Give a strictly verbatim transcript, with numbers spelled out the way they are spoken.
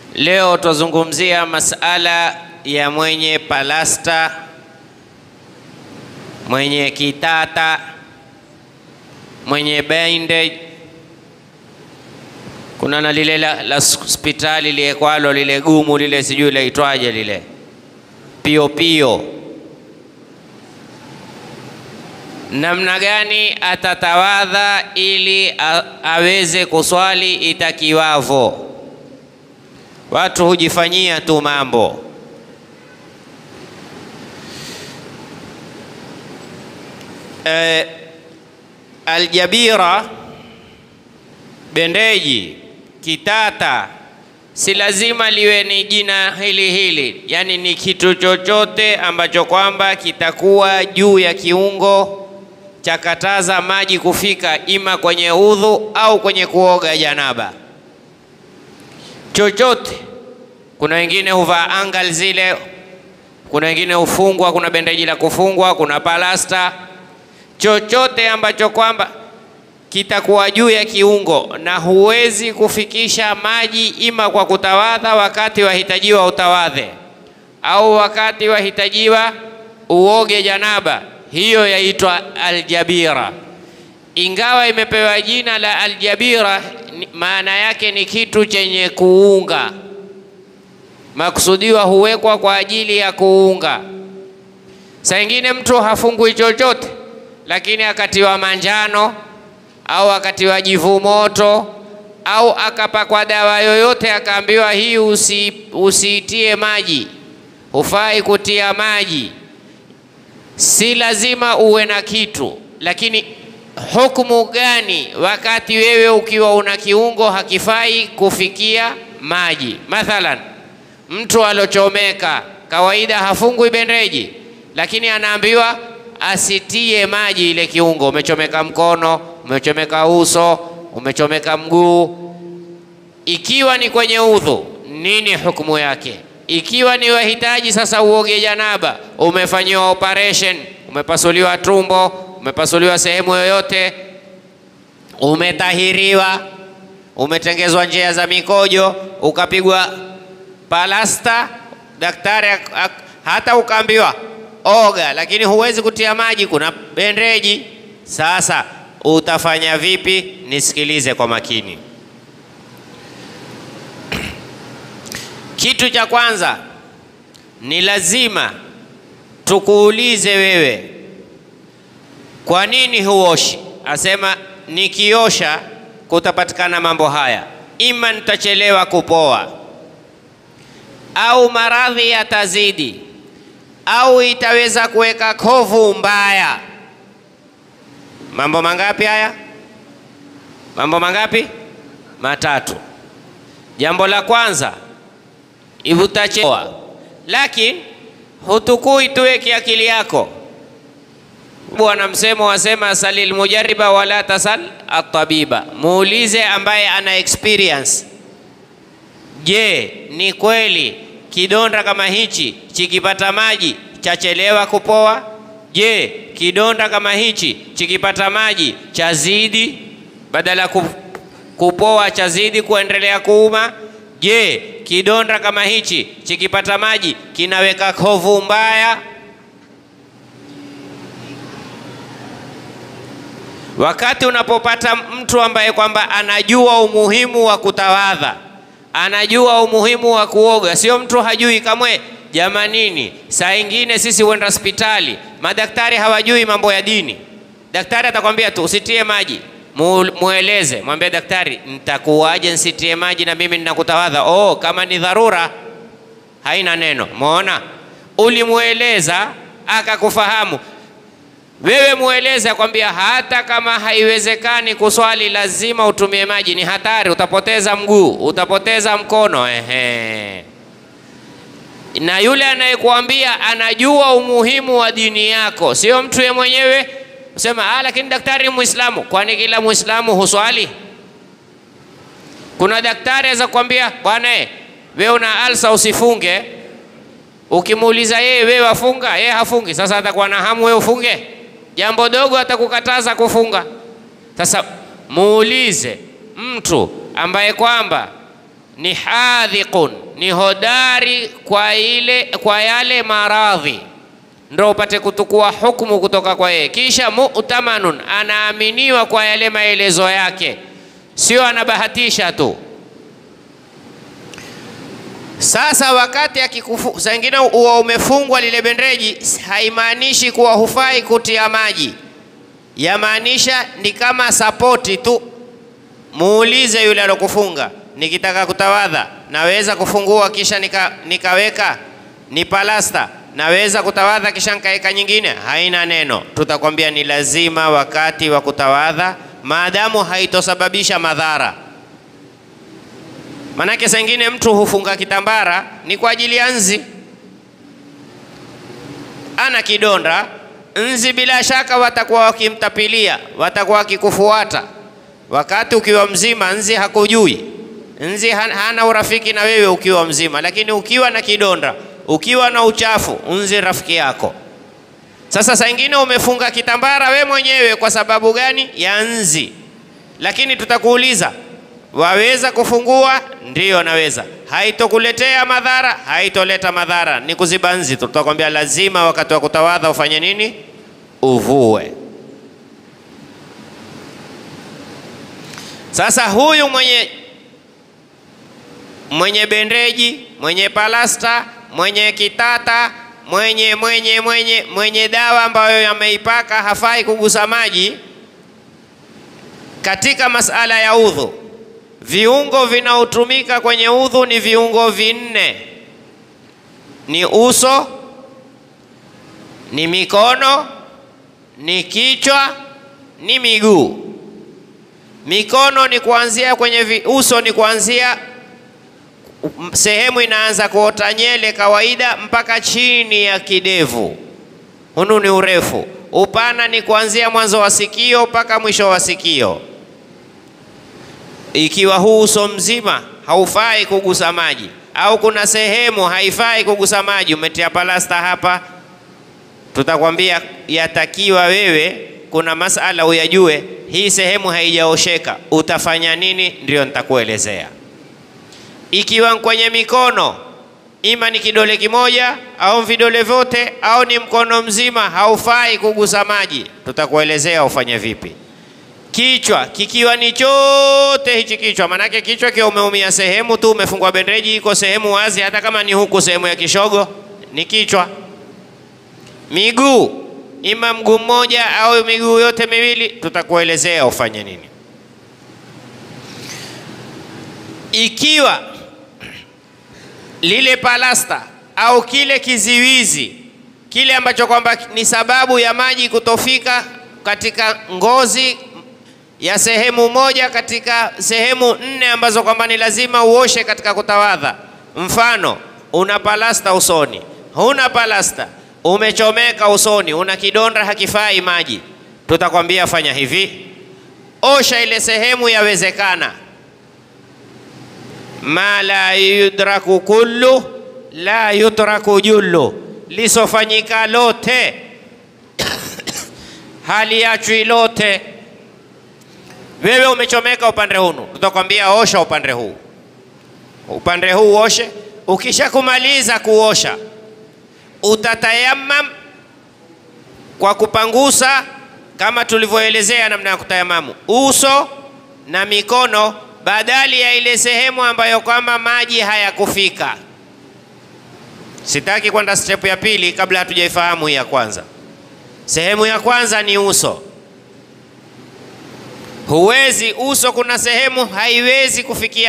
Leo tuzungumzia masala ya mwenye palasta, mwenye kitata, mwenye bandage. Kuna na lile la, la hospitali lile kwalo lile gumu lile sijui laitwaje lile pio pio. Namna gani atatawadha ili a, aweze kuswali itakiwavo? Watu hujifanyia tu mambo. E, aljabira, bendeji, kitata, si lazima liwe ni jina hili hili, yani ni kitu chochote ambacho kwamba kitakuwa juu ya kiungo cha kataza maji kufika ima kwenye udhu au kwenye kuoga janaba. Chochote. Kuna wengine huvaa angal zile, kuna wengine hufungwa, kuna bendeji la kufungwa, kuna palasta. Chochote ambacho kwamba kitakuwa juu ya kiungo na huwezi kufikisha maji ima kwa kutawadha wakati wahitajiwa utawadhe au wakati wahitajiwa uoge janaba, hiyo yaitwa aljabira. Ingawa imepewa jina la aljabira, maana yake ni kitu chenye kuunga, makusudiwa huwekwa kwa ajili ya kuunga. Saa ingine mtu hafungui chochote, lakini akatiwa manjano au akatiwa jivu moto au akapakwa dawa yoyote, akaambiwa hii usi, usiitie maji, hufai kutia maji. Si lazima uwe na kitu, lakini hukumu gani wakati wewe ukiwa una kiungo hakifai kufikia maji? Mathalan, mtu alochomeka, kawaida hafungwi bendeji, lakini anaambiwa asitie maji ile kiungo. Umechomeka mkono, umechomeka uso, umechomeka mguu. Ikiwa ni kwenye udhu, nini hukumu yake? Ikiwa ni wahitaji sasa uoge janaba, umefanyiwa operation, umepasuliwa tumbo, umepasuliwa sehemu yoyote, umetahiriwa, umetengezwa njia za mikojo, ukapigwa palasta, daktari hata ukaambiwa oga, lakini huwezi kutia maji, kuna bendeji. Sasa utafanya vipi? Nisikilize kwa makini. Kitu cha kwanza ni lazima tukuulize wewe, kwa nini huoshi? Asema nikiosha kutapatikana mambo haya, ima nitachelewa kupoa, au maradhi yatazidi, au itaweza kuweka kovu mbaya. Mambo mangapi haya? Mambo mangapi? Matatu. Jambo la kwanza, utachelewa, lakini hutukui tuweke akili yako. Bwana msemo wasema salil mujariba wala tasal at-tabiba, muulize ambaye ana experience. Je, ni kweli kidonda kama hichi chikipata maji chachelewa kupoa? Je, kidonda kama hichi chikipata maji chazidi, badala kupoa chazidi kuendelea kuuma? Je, kidonda kama hichi chikipata maji kinaweka kovu mbaya? Wakati unapopata mtu ambaye kwamba anajua umuhimu wa kutawadha, anajua umuhimu wa kuoga, sio mtu hajui kamwe. Jamanini, saa ingine sisi huenda hospitali, madaktari hawajui mambo ya dini. Daktari atakwambia tu usitie maji, mueleze, mwambie daktari, nitakuwaje nsitie maji na mimi ninakutawadha? Oh, kama ni dharura haina neno. Muona, ulimueleza akakufahamu. Wewe mueleze akwambia hata kama haiwezekani kuswali lazima utumie maji, ni hatari, utapoteza mguu, utapoteza mkono. Ehe. Na yule anayekuambia anajua umuhimu wa dini yako, sio mtu ye mwenyewe usema ah, lakini daktari Muislamu. Kwani kila Muislamu huswali? Kuna daktari aweza kukwambia bwana, wewe una alsa usifunge. Ukimuuliza yeye wewe wafunga, yeye hafungi. Sasa atakuwa na hamu wewe ufunge? Jambo dogo atakukataza kufunga. Sasa muulize mtu ambaye kwamba ni hadhiqun, ni hodari kwa ile kwa yale maradhi, ndio upate kutukua hukumu kutoka kwa yeye. Kisha mu'tamanun, anaaminiwa kwa yale maelezo yake, sio anabahatisha tu. Sasa wakati akikufu, saa ingine uwa umefungwa lile bendeji, haimaanishi kuwa hufai kutia maji, yamaanisha ni kama sapoti tu. Muulize yule alokufunga, nikitaka kutawadha naweza kufungua kisha nika, nikaweka ni palasta, naweza kutawadha kisha nikaweka nyingine? Haina neno. Tutakwambia ni lazima wakati wa kutawadha, maadamu haitosababisha madhara. Manake saa ingine mtu hufunga kitambara ni kwa ajili ya nzi, ana kidonda, nzi bila shaka watakuwa wakimtapilia, watakuwa wakikufuata. Wakati ukiwa mzima nzi hakujui, nzi hana urafiki na wewe ukiwa mzima, lakini ukiwa na kidonda, ukiwa na uchafu, nzi rafiki yako. Sasa saa ingine umefunga kitambara we mwenyewe kwa sababu gani? Ya nzi. Lakini tutakuuliza, waweza kufungua? Ndiyo naweza. Haitokuletea madhara? Haitoleta madhara, ni kuziba nzi. Tutakwambia lazima wakati wa kutawadha ufanye nini? Uvue. Sasa huyu mwenye mwenye bendeji, mwenye palasta, mwenye kitata, mwenye mwenye mwenye mwenye dawa ambayo yameipaka, hafai kugusa maji. Katika masala ya udhu, viungo vinaotumika kwenye udhu ni viungo vinne: ni uso, ni mikono, ni kichwa, ni miguu. Mikono ni kuanzia kwenye vi, uso ni kuanzia sehemu inaanza kuota nyele kawaida mpaka chini ya kidevu, hunu ni urefu. Upana ni kuanzia mwanzo wa sikio mpaka mwisho wa sikio. Ikiwa huu uso mzima haufai kugusa maji, au kuna sehemu haifai kugusa maji, umetia palasta hapa, tutakwambia yatakiwa wewe kuna masala uyajue, hii sehemu haijaosheka, utafanya nini? Ndio nitakuelezea. Ikiwa kwenye mikono, ima ni kidole kimoja au vidole vyote au ni mkono mzima, haufai kugusa maji, tutakuelezea ufanye vipi. Kichwa kikiwa ni chote hichi kichwa, manake kichwa kiwa umeumia sehemu tu, umefungwa bendeji, iko sehemu wazi, hata kama ni huku sehemu ya kishogo, ni kichwa. Miguu, ima mguu mmoja au miguu yote miwili, tutakuelezea ufanye nini. Ikiwa lile palasta au kile kiziwizi, kile ambacho kwamba ni sababu ya maji kutofika katika ngozi ya sehemu moja katika sehemu nne ambazo kwamba ni lazima uoshe katika kutawadha. Mfano, una palasta usoni, huna palasta, umechomeka usoni, una kidonda, hakifai maji, tutakwambia fanya hivi: osha ile sehemu yawezekana. Ma la yudraku kullu la yutraku jullu, lisofanyika lote haliachwi lote. Wewe umechomeka upande huu, tutakwambia osha upande huu, upande huu oshe. Ukisha kumaliza kuosha, utatayamam kwa kupangusa kama tulivyoelezea namna ya kutayamamu uso na mikono, badali ya ile sehemu ambayo kwamba maji hayakufika. Sitaki kwenda step ya pili kabla hatujaifahamu ya kwanza. Sehemu ya kwanza ni uso. Huwezi uso, kuna sehemu haiwezi kufikia